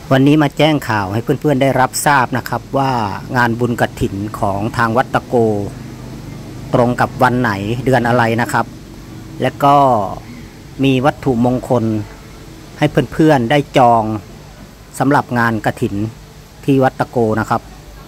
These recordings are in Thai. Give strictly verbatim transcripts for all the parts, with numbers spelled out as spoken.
วันนี้มาแจ้งข่าวให้เพื่อนๆได้รับทราบนะครับว่างานบุญกฐินของทางวัดตะโกตรงกับวันไหนเดือนอะไรนะครับและก็มีวัตถุมงคลให้เพื่อนๆได้จองสำหรับงานกฐินที่วัดตะโกนะครับ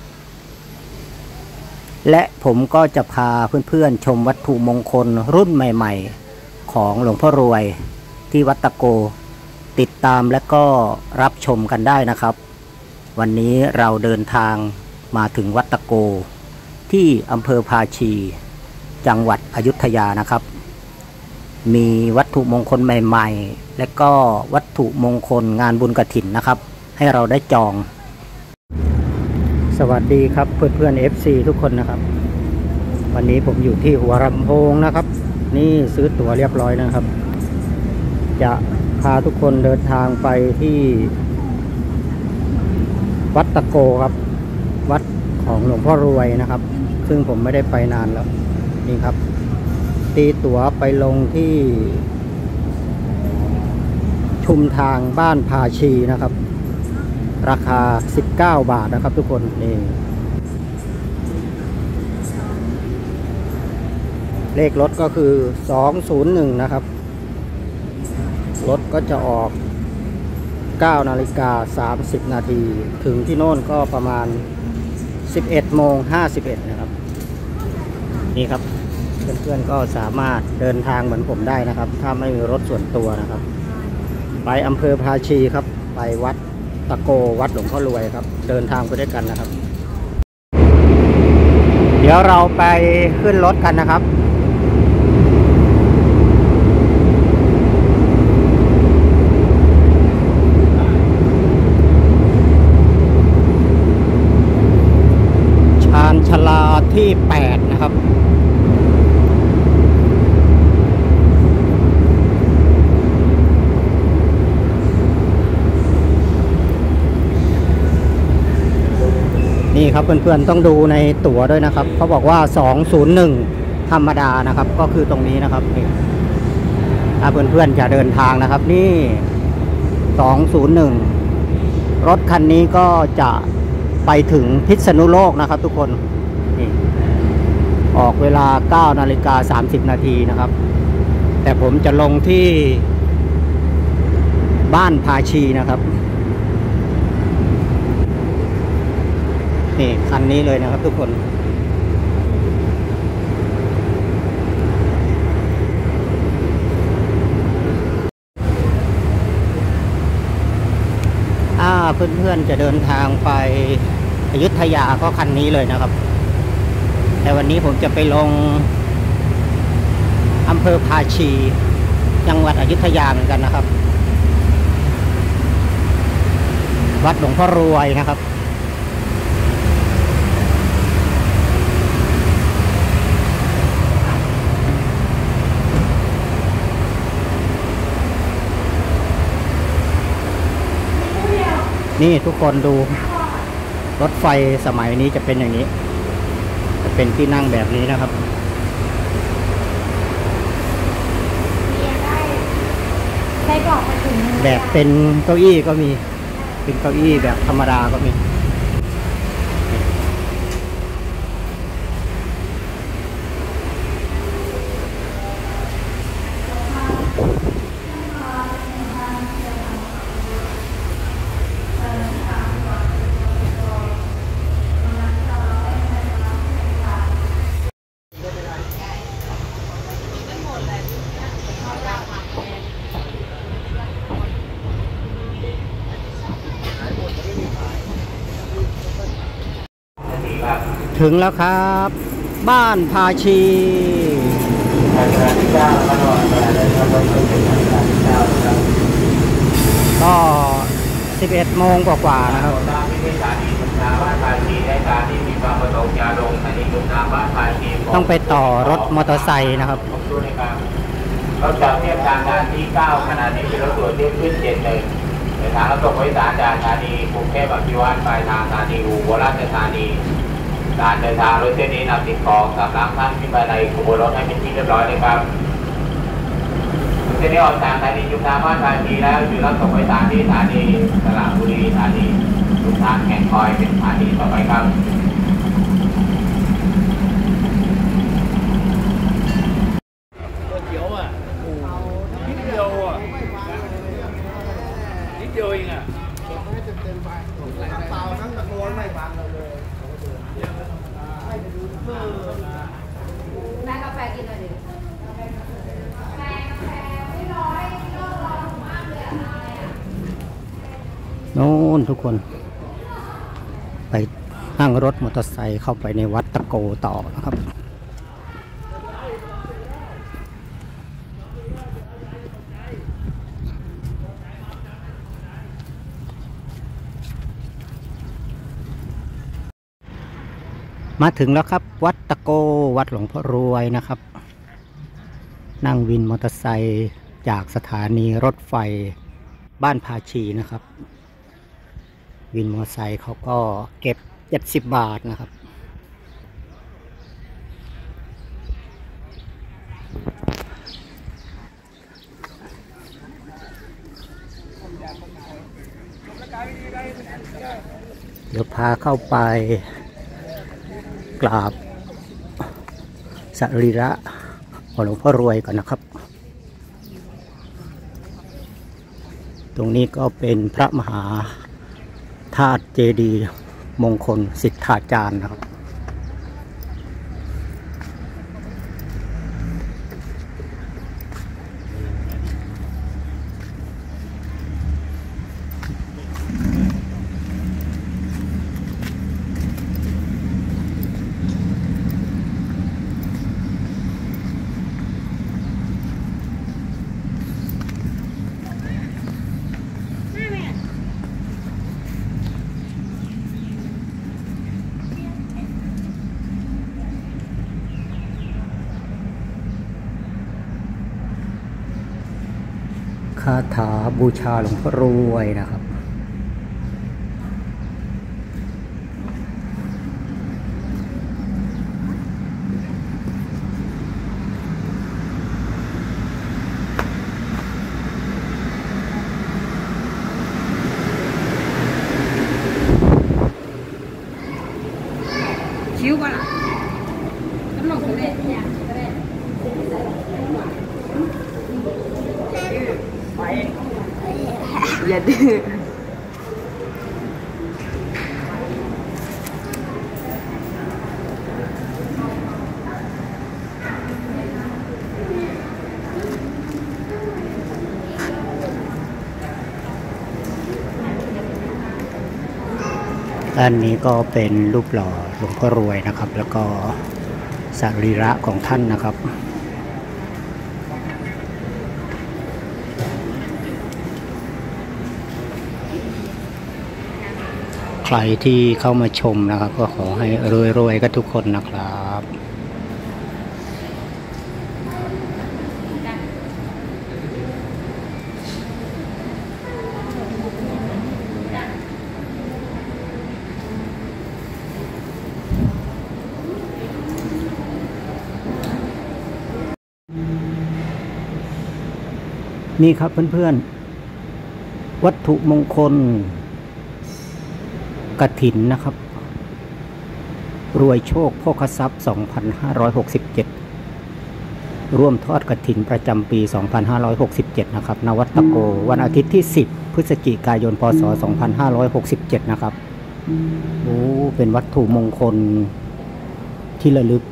และผมก็จะพาเพื่อนๆชมวัตถุมงคลรุ่นใหม่ๆของหลวงพ่อรวยที่วัดตะโกติดตามและก็รับชมกันได้นะครับวันนี้เราเดินทางมาถึงวัดตะโกที่อำเภอภาชีจังหวัดอยุธยานะครับมีวัตถุมงคลใหม่ๆและก็วัตถุมงคลงานบุญกฐินนะครับให้เราได้จองสวัสดีครับเพื่อนๆ เอฟ ซี ทุกคนนะครับวันนี้ผมอยู่ที่หัวลำโพงนะครับนี่ซื้อตั๋วเรียบร้อยนะครับจะพาทุกคนเดินทางไปที่วัดตะโกครับวัดของหลวงพ่อรวยนะครับซึ่งผมไม่ได้ไปนานแล้วนี่ครับตีตั๋วไปลงที่ชุมทางบ้านภาชีนะครับราคาสิบเก้าบาทนะครับทุกคนนี่เลขรถก็คือสองศูนย์หนึ่งนะครับรถก็จะออกเก้านาฬิกาสามสิบนาทีถึงที่โน่นก็ประมาณสิบเอ็ดโมงห้าสิบเอ็ดนะครับนี่ครับเพื่อนๆก็สามารถเดินทางเหมือนผมได้นะครับถ้าไม่มีรถส่วนตัวนะครับไปอำเภอภาชีครับไปวัดตะโกวัดหลวงพ่อรวยครับเดินทางไปด้วยกันนะครับเดี๋ยวเราไปขึ้นรถกันนะครับชานชาลาที่แปดนะครับนี่ครับเพื่อนๆต้องดูในตั๋วด้วยนะครับเขาบอกว่าสองศูนย์หนึ่งธรรมดานะครับก็คือตรงนี้นะครับนี่ถ้าเพื่อนๆจะเดินทางนะครับนี่สองศูนย์หนึ่งรถคันนี้ก็จะไปถึงพิษณุโลกนะครับทุกคนนี่ออกเวลาเก้านาฬิกาสามสิบนาทีนะครับแต่ผมจะลงที่บ้านภาชีนะครับนี่คันนี้เลยนะครับทุกคนถ้าเพื่อนๆจะเดินทางไปอยุธยาก็คันนี้เลยนะครับแต่วันนี้ผมจะไปลงอำเภอภาชีจังหวัดอยุธยาเหมือนกันนะครับวัดหลวงพ่อรวยนะครับนี่ทุกคนดูรถไฟสมัยนี้จะเป็นอย่างนี้จะเป็นที่นั่งแบบนี้นะครับแบบเป็นเก้าอี้ก็มีเป็นเก้าอี้แบบธรรมดาก็มีถึงแล้วครับบ้านภาชีก็สิบเอ็ดโมงกว่าๆนะครับต้องไปต่อรถมอเตอร์ไซค์นะครับรถจากเทียบทางการที่เก้าขณะนี้เป็นรถด่วนที่ขึ้นเจ็ดเลยในทางรถตกไว้สารจากธานีกรุงเทพอภิวัตรปลายทางธานีอุบลราชธานีการเดินทางรถเส้นนี้นำสิ่งของสำหรับท่านขึ้นไปในขบวนรถให้เป็นที่เรียบร้อยเลยครับจากนี้ออกจากสถานีจุฬาภาคภาคีแล้วอยู่รับส่งไปสถานีสถานีสระบุรีสถานีทุกทางแก่งคอยเป็นสถานีต่อไปครับเขียวอ่ะนิดเดียวอ่ะนิดเดียวเองอ่ะเปล่าทั้งตะโกนไม่ฟังเราเลยแม่กาแฟกินหน่อยดิกาแฟกาแฟไม่ร้อยเลิกร้อนมากเลยอะไรอ่ะโน่นทุกคนไปนั่งรถมอเตอร์ไซค์เข้าไปในวัดตะโกต่อนะครับมาถึงแล้วครับวัดตะโกวัดหลวงพ่อรวยนะครับนั่งวินมอเตอร์ไซค์จากสถานีรถไฟบ้านภาชีนะครับวินมอเตอร์ไซค์เขาก็เก็บเจ็ดสิบบาทนะครับเดี๋ยวพาเข้าไปกราบสรีระของหลวงพ่อรวยก่อนนะครับตรงนี้ก็เป็นพระมหาธาตุเจดีย์มงคลสิทธาจารย์นะครับคาถาบูชาหลวงพ่อรวยนะครับคิ้วก่อนอ่ะน้ำหนองทะเลเนี่ยทะเลอย่าดื้อด้านนี้ก็เป็นรูปหล่อหลวงพ่อรวยนะครับแล้วก็สรีระของท่านนะครับใครที่เข้ามาชมนะครับก็ขอให้รวยๆกันทุกคนนะครับนี่ครับเพื่อนๆวัตถุมงคลกฐินนะครับรวยโชคโภคทรัพย์ สองพันห้าร้อยหกสิบเจ็ด ร่วมทอดกฐินประจำปี สองพันห้าร้อยหกสิบเจ็ด นะครับณวัดตะโกวันอาทิตย์ที่ สิบ พฤศจิกายน พ.ศ. สองพันห้าร้อยหกสิบเจ็ด นะครับโอ้เป็นวัตถุมงคลที่ระลึก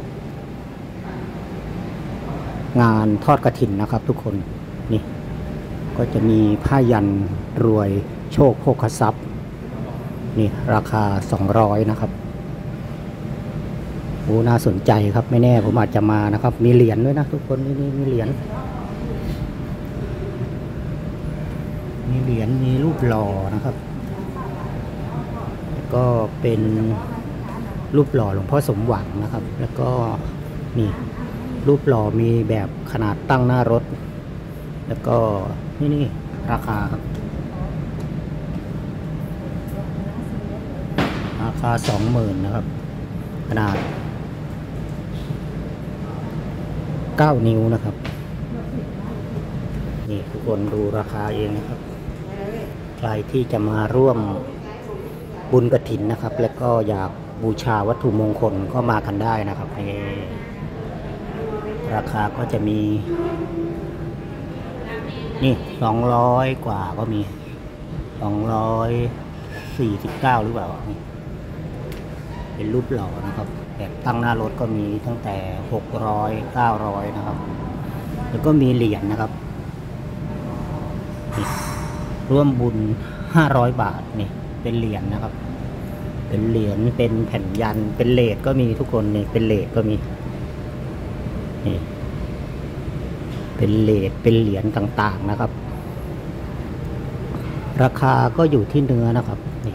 งานทอดกฐินนะครับทุกคนนี่ก็จะมีผ้ายันรวยโชคโภคทรัพย์นี่ราคาสองร้อยนะครับโอ้น่าสนใจครับไม่แน่ผมอาจจะมานะครับมีเหรียญด้วยนะทุกคนนี่นี่มีเหรียญมีเหรียญมีรูปหล่อนะครับแล้วก็เป็นรูปหล่อหลวงพ่อสมหวังนะครับแล้วก็นี่รูปหล่อมีแบบขนาดตั้งหน้ารถแล้วก็นี่นี่ราคาครับราคาสองหมื่นนะครับขนาดเก้านิ้วนะครับนี่ทุกคนดูราคาเองนะครับใครที่จะมาร่วมบุญกฐินนะครับและก็อยากบูชาวัตถุมงคลก็มากันได้นะครับนี่ราคาก็จะมีนี่สองร้อยกว่าก็มีสองร้อยสี่สิบเก้าหรือเปล่านี่เป็นรูปหล่อนะครับแบบตั้งหน้ารถก็มีตั้งแต่หกร้อยเก้าร้อยนะครับแล้วก็มีเหรียญนะครับนี่ร่วมบุญห้าร้อยบาทนี่เป็นเหรียญนะครับเป็นเหรียญเป็นแผ่นยันเป็นเลทก็มีทุกคนนี่เป็นเลทก็มีนี่เป็นเลทเป็นเหรียญต่างๆนะครับราคาก็อยู่ที่เนื้อนะครับนี่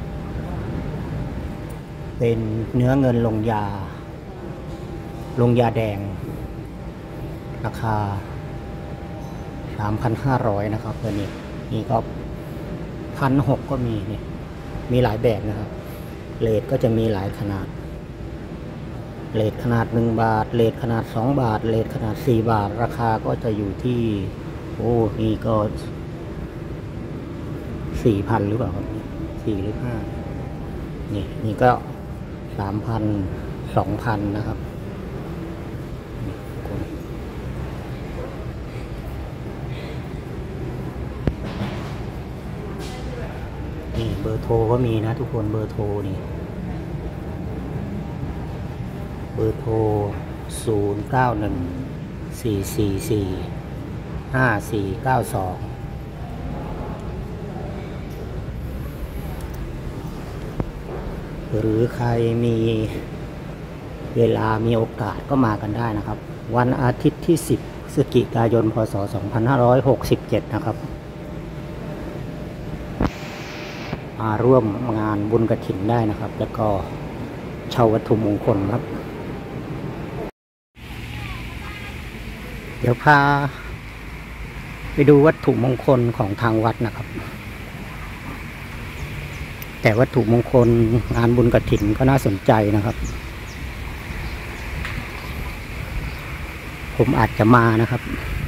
เป็นเนื้อเงินลงยาลงยาแดงราคา สามพันห้าร้อย นะครับตัวนี้นี่ก็ หนึ่งพันหกร้อย ก็มีนี่มีหลายแบบนะครับเลทก็จะมีหลายขนาดเลทขนาดหนึ่งบาทเลทขนาดสองบาทเลทขนาดสี่บาทราคาก็จะอยู่ที่โอ้นี่ก็ สี่พัน หรือเปล่าครับสี่หรือห้านี่นี่ก็ สามพัน สองพัน นะครับนี่เบอร์โทรก็มีนะทุกคนเบอร์โทรนี่เบอร์โทรศูนย์ เก้า หนึ่ง สี่ สี่ สี่ ห้า สี่ เก้า สองหรือใครมีเวลามีโอกาสก็มากันได้นะครับวันอาทิตย์ที่สิบพฤศจิกายนพ.ศ. สองพันห้าร้อยหกสิบเจ็ดนะครับมาร่วมงานบุญกฐินได้นะครับแล้วก็เช่าวัตถุมงคลครับเดี๋ยวพาไปดูวัตถุมงคลของทางวัดนะครับแต่วัตถุมงคลงานบุญกฐินก็น่าสนใจนะครับผมอาจจะมานะครับ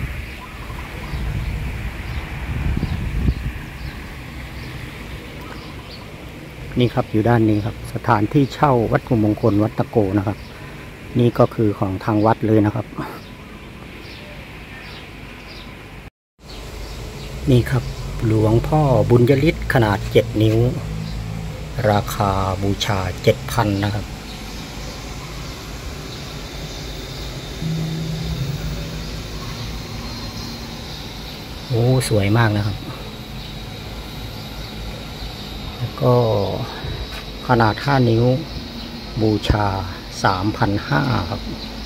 นี่ครับอยู่ด้านนี้ครับสถานที่เช่าวัตถุมงคลวัดตะโกนะครับนี่ก็คือของทางวัดเลยนะครับนี่ครับหลวงพ่อบุญยฤทธิ์ขนาดเจ็ดนิ้วราคาบูชา เจ็ดพัน นะครับโอ้สวยมากนะครับแล้วก็ขนาดห้านิ้วบูชา สามพันห้าร้อย ครับ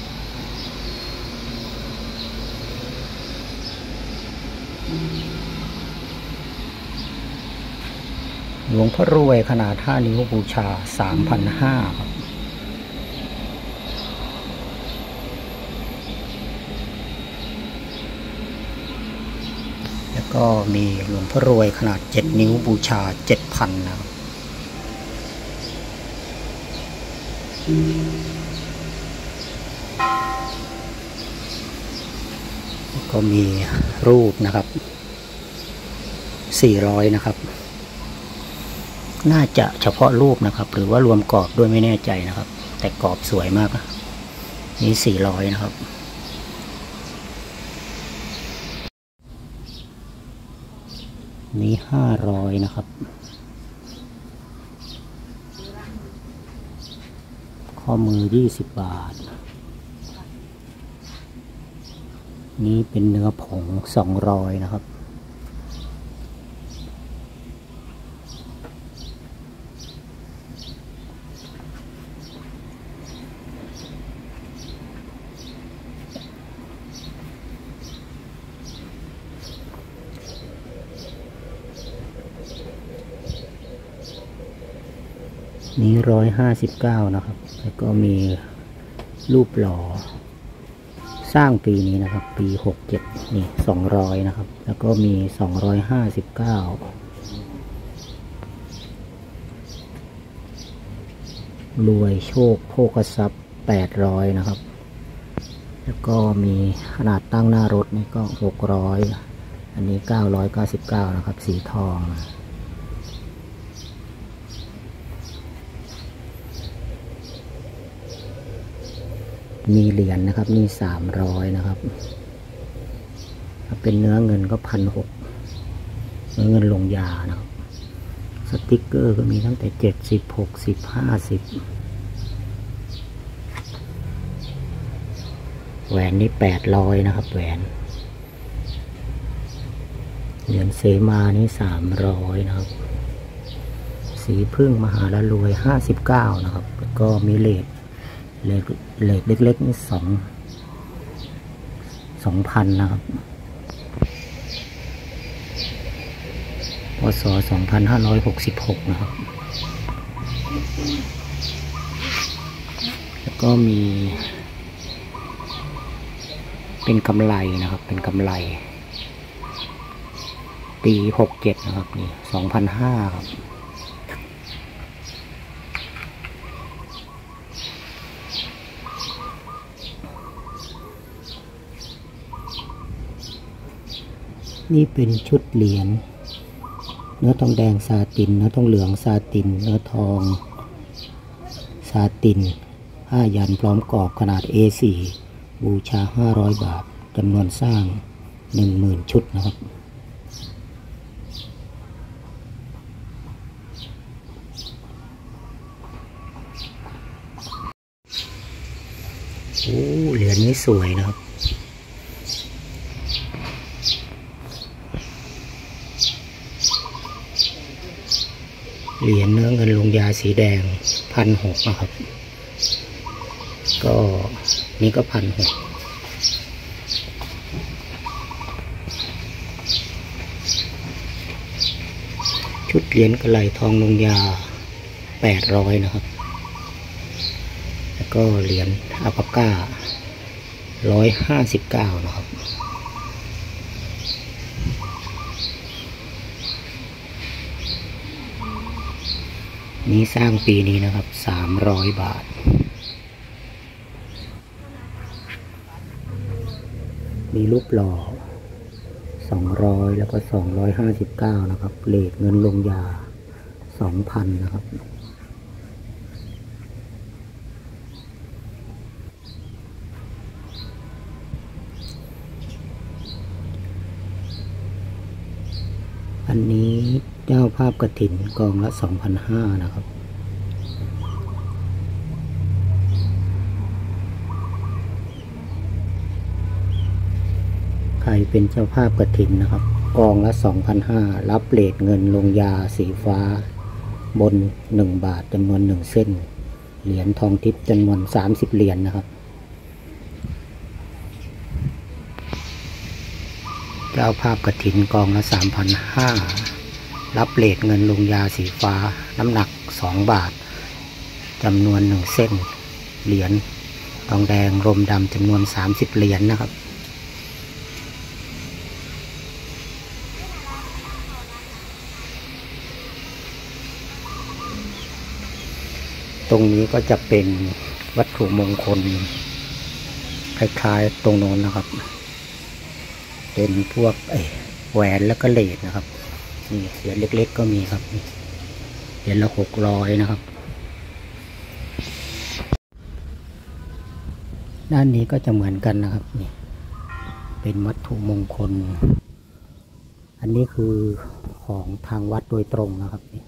หลวงพ่อรวยขนาดห้านิ้วบูชา สามพันห้าร้อย ครับแล้วก็มีหลวงพ่อรวยขนาดเจ็ดนิ้วบูชา เจ็ดพัน นะครับแล้วก็มีรูปนะครับสี่ร้อยนะครับน่าจะเฉพาะรูปนะครับหรือว่ารวมกรอบด้วยไม่แน่ใจนะครับแต่กรอบสวยมากนี่สี่ร้อยนะครับนี่ห้าร้อยนะครับข้อมือยี่สิบบาทนี่เป็นเนื้อผงสองร้อยนะครับนี้ร้อยห้าสิบเก้านะครับแล้วก็มีรูปหล่อสร้างปีนี้นะครับปีหกเจ็ดนี่สองร้อยนะครับแล้วก็มีสองร้อยห้าสิบเก้ารวยโชคโภคทรัพย์แปดร้อยนะครับแล้วก็มีขนาดตั้งหน้ารถนี่ก็หกร้อยอันนี้เก้าร้อยเก้าสิบเก้านะครับสีทองมีเหรียญ นะครับ นี่สามร้อยนะครับถ้าเป็นเนื้อเงินก็พันหกเนื้อเงินลงยานะครับสติกเกอร์ก็มีตั้งแต่เจ็ดสิบ หกสิบ ห้าสิบแหวนนี่แปดร้อยนะครับแหวนเหรียญเสมานี่สามร้อยนะครับสีพึ่งมหาละรวยห้าสิบเก้านะครับแล้วก็มีเลทเลทเลทเล็กๆนี่สองสองพันนะครับพศสองพันห้าร้อยหกสิบหกนะครับแล้วก็มีเป็นกำไรนะครับเป็นกำไรปีหกเจ็ดนะครับนี่สองพันห้าครับนี่เป็นชุดเหรียญเนื้อทองแดงซาตินเนื้อทองเหลืองซาตินเนื้อทองซาตินห้ายันพร้อมกรอบขนาด เอ สี่ บูชาห้าร้อยบาทจำนวนสร้าง หนึ่งหมื่น ชุดนะครับโอ้เหรียญนี้สวยนะครับเหรียญเนื้อเงินลงยาสีแดงพันหกนะครับก็นี่ก็พันหกชุดเหรียญกระไหลทองลงยาแปดร้อยนะครับแล้วก็เหรียญอัลปาก้าร้อยห้าสิบเก้านะครับนี้สร้างปีนี้นะครับสามร้อยบาทมีรูปหล่อสองร้อยแล้วก็สองร้อยห้าสิบเก้านะครับเลทเงินลงยา สองพัน นะครับอันนี้เจ้าภาพกฐินกองละ สองพันห้าร้อย นะครับใครเป็นเจ้าภาพกฐินนะครับกองละ สองพันห้าร้อย รับเรทเงินลงยาสีฟ้าบนหนึ่งบาทจำนวนหนึ่งเส้นเหรียญทองทิพย์จำนวนสามสิบเหรียญ นะครับเจ้าภาพกฐินกองละ สามพันห้าร้อย รับเรทเงินลงยาสีฟ้าน้ำหนักสองบาทจำนวนหนึ่งเส้นเหรียญทองแดงรมดำจำนวนสามสิบเหรียญ นะครับตรงนี้ก็จะเป็นวัตถุมงคลคล้ายๆตรงโน้นนะครับเป็นพวกแหวนแล้วก็เลทนะครับนี่เหรียญเล็กๆก็มีครับเหรียญละหกร้อยนะครับด้านนี้ก็จะเหมือนกันนะครับนี่เป็นวัตถุมงคลอันนี้คือของทางวัดโดยตรงนะครับนี่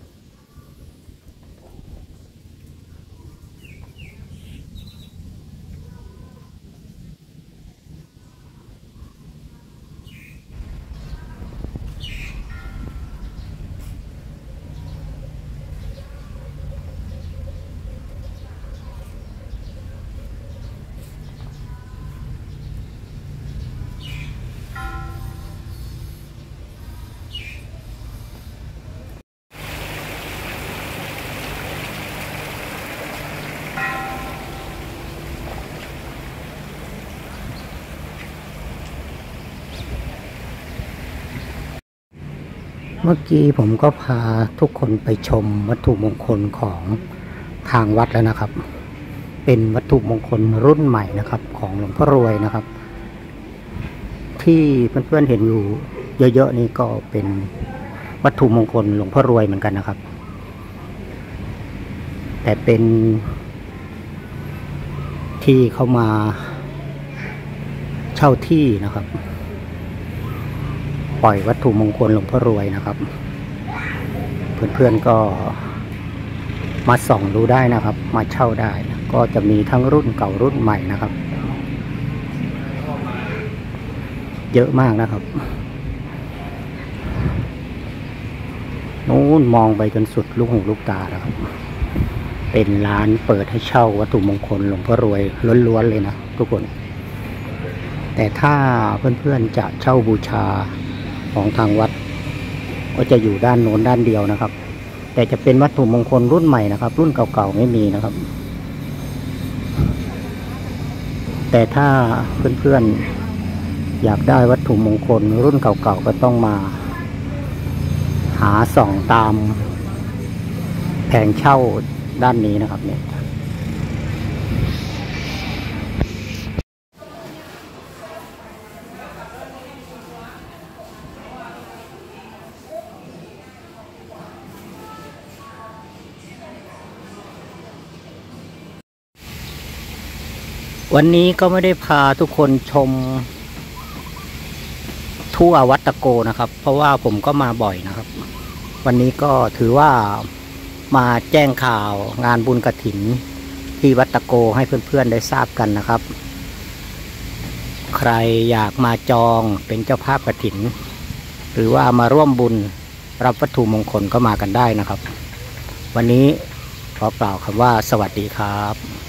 เมื่อกี้ผมก็พาทุกคนไปชมวัตถุมงคลของทางวัดแล้วนะครับเป็นวัตถุมงคลรุ่นใหม่นะครับของหลวงพ่อรวยนะครับที่เพื่อนๆเห็นอยู่เยอะๆนี่ก็เป็นวัตถุมงคลหลวงพ่อรวยเหมือนกันนะครับ แต่เป็นที่เข้ามาเช่าที่นะครับ ปล่อยวัตถุมงคลหลวงพ่อรวยนะครับ เพื่อนๆก็มาส่องดูได้นะครับ มาเช่าได้ก็จะมีทั้งรุ่นเก่ารุ่นใหม่นะครับ เยอะมากนะครับนู้นมองไปจนสุดลูกหูลูกตาแล้วครับเป็นร้านเปิดให้เช่าวัตถุมงคลหลวงพ่อรวยล้วนๆเลยนะทุกคนแต่ถ้าเพื่อนๆจะเช่าบูชาของทางวัดก็จะอยู่ด้านโน้นด้านเดียวนะครับแต่จะเป็นวัตถุมงคลรุ่นใหม่นะครับรุ่นเก่าๆไม่มีนะครับแต่ถ้าเพื่อนๆอยากได้วัตถุมงคลรุ่นเก่าๆก็ต้องมาหาส่องตามแผงเช่าด้านนี้นะครับเนี่ยวันนี้ก็ไม่ได้พาทุกคนชมทั่ววัดตะโกนะครับเพราะว่าผมก็มาบ่อยนะครับวันนี้ก็ถือว่ามาแจ้งข่าวงานบุญกฐินที่วัดตะโกให้เพื่อนๆได้ทราบกันนะครับใครอยากมาจองเป็นเจ้าภาพกฐินหรือว่ามาร่วมบุญรับวัตถุมงคลก็มากันได้นะครับวันนี้ขอกล่าวคำว่าสวัสดีครับ